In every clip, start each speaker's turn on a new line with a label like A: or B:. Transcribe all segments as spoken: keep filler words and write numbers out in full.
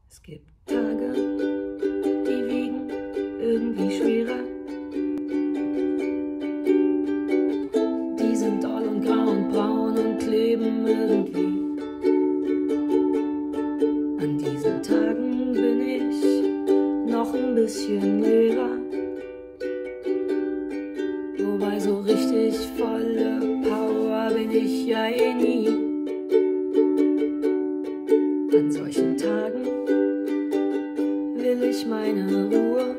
A: Es gibt Tage, die wiegen irgendwie schwerer. Die sind doll und grau und braun und kleben irgendwie. An diesen Tagen bin ich noch ein bisschen leerer. Wobei so richtig volle Power bin ich ja eh nie. An solchen Tagen will ich meine Ruhe,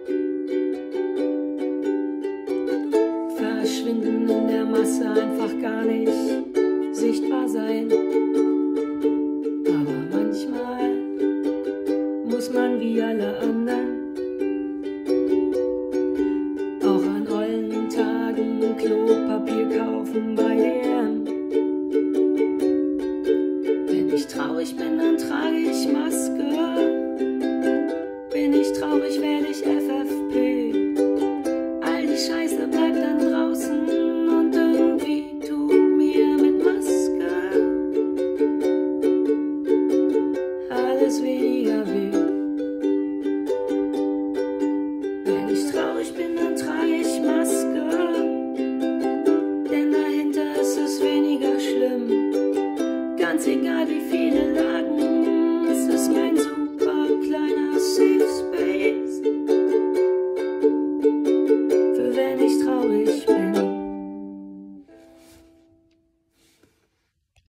A: verschwinden in der Masse, einfach gar nicht sichtbar sein. Aber manchmal muss man wie alle anderen